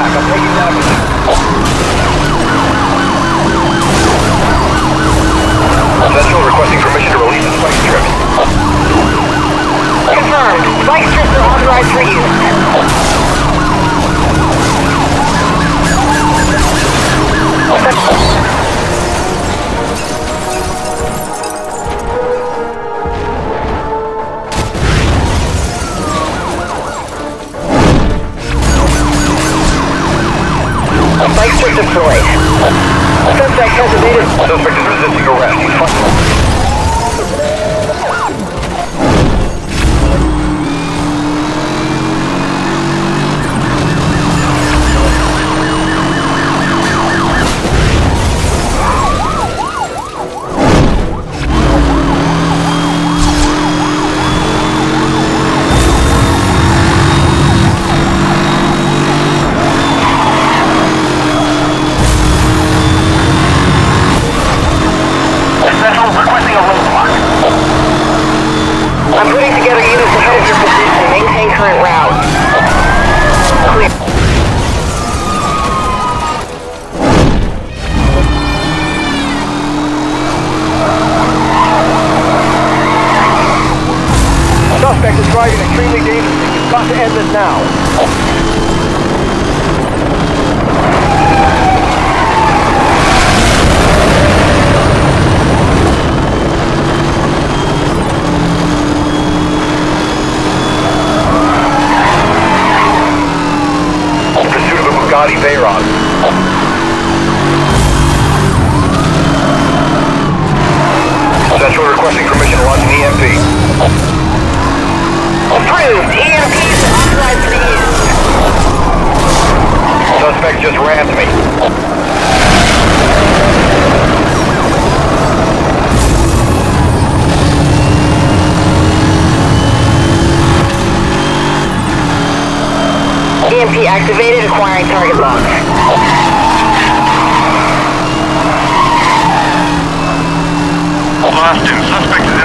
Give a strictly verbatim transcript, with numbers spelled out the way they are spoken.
back. I'm taking damage. Central requesting permission to release the spike strips. Confirmed. Spike strips are authorized for use. Spike strip deployed. Suspect has evaded. Suspect is resisting arrest. He's fucking. I'm putting together units ahead of your position. Maintain current route. Clear. Suspect is driving extremely dangerously. You've got to end this now. Bugatti Veyron. Central requesting permission to launch an E M P. Approved. E M Ps are authorized for use. Suspect just rammed me. E M P activated, acquiring target log. Boston, suspect is